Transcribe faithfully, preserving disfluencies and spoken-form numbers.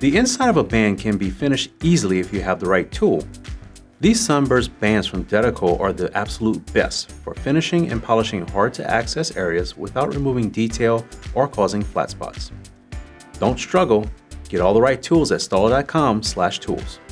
The inside of a band can be finished easily if you have the right tool. These Sunburst bands from Dedeco are the absolute best for finishing and polishing hard to access areas without removing detail or causing flat spots. Don't struggle, get all the right tools at stuller dot com slash tools.